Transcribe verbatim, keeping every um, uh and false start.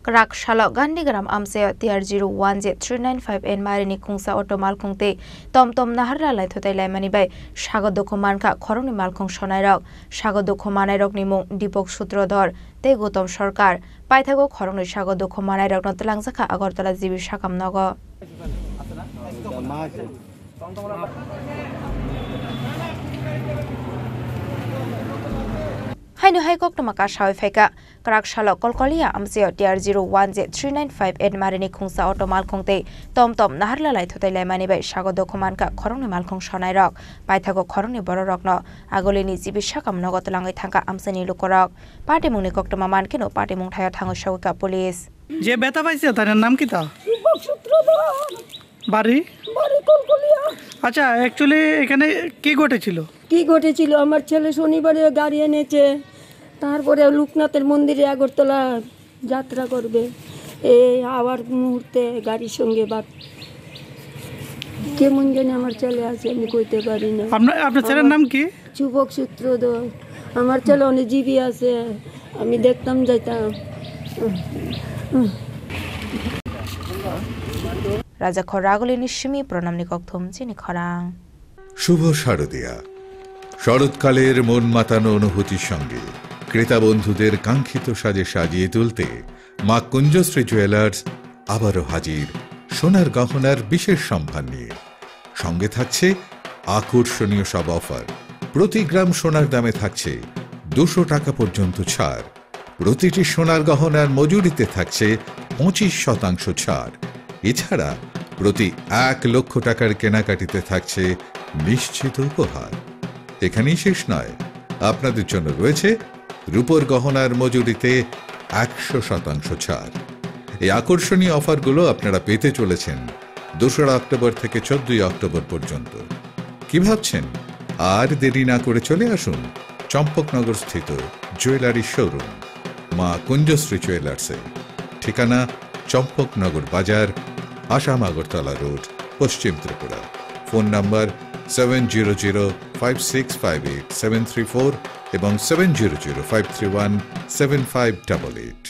Krak Shalok Gandigram Amse T R zero one Z three nine five N Marini Kungsa Auto Malkungte Tom Tom Naharla Lai Thotai Laimani Bai Sagodokhoman Ka Khoroni Malkung Sonairok Sagodokhomanirok Nimung Dipok Sutrodhor Te Gotom Sorkar Paithago Khoroni Sagodokhomanirok Notlangzakha Agartala Jibi Sakam Nogo Hainu Haikok Namaka Shawi Feka Krak Shalok Kolkolia Amse T R zero one Z three nine five N Marini Kungsa Auto Malkungte Tom Tom Naharla Lai Thotai Laimani Bai Sagodokhoman Ka Khoroni Malkung Sonairok Paithago Khoroni Bororokno Agolini Jibi Sakam Nogo Tlangai Thangka Amseni Lukorok Party Mungni Kokto Maman Kino Party Mung Thaya Thango Shawika Police যে ব্যথা পাইছে তার নাম কি তা বাড়ি বাড়ি কলকলিয়া আচ্ছা অ্যাকচুয়ালি এখানে কি ঘটেছিল কি ঘটেছিল আমার ছেলে শনিবারে গাড়ি এনেছে তারপরে লোকনাথের মন্দিরে আগরতলা যাত্রা করবে এই আবার মুহূর্তে গাড়ির সঙ্গে বাদ কেমন জানি আমার ছেলে আছে আমি কইতে পারি না আপনার আপনার ছেলের নাম কি যুবক সূত্রধর আমার ছেলে অনেক জীবী আছে আমি দেখতাম যাইতাম Raja Khoragoli Nishimi Pronamni Kokthum Chini Khorang শুভ শারদিয়া শরৎকালের মন মাতানো অনুভূতির সঙ্গে ক্রেতা বন্ধুদের কাঙ্ক্ষিত সাজে সাজিয়ে তুলতে মা কুঞ্জশ্রী জুয়েলার্স আবারও হাজির সোনার গহনার বিশেষ সম্ভার নিয়ে সঙ্গে থাকছে আকর্ষণীয় সব অফার প্রতি গ্রাম সোনার দামে থাকছে দুশো টাকা পর্যন্ত ছাড় প্রতিটি সোনার গহনার মজুরিতে থাকছে পঁচিশ শতাংশ ছাড় এছাড়া প্রতি এক লক্ষ টাকার কেনাকাটিতে থাকছে নিশ্চিত উপহার এখানেই শেষ নয় আপনাদের জন্য রয়েছে রূপোর গহনার মজুরিতে একশো শতাংশ ছাড় এই আকর্ষণীয় অফারগুলো আপনারা পেতে চলেছেন দোসরা অক্টোবর থেকে চোদ্দই অক্টোবর পর্যন্ত কি ভাবছেন আর দেরি না করে চলে আসুন চম্পকনগর স্থিত জুয়েলারি শোরুম মা কুঞ্জশ্রী জুয়েলার্সে ঠিকানা চম্পকনগর বাজার আসাম আগরতলা রোড পশ্চিম Tripura phone number seven zero zero five six five eight seven three four এবং seven zero zero five three one seven five double eight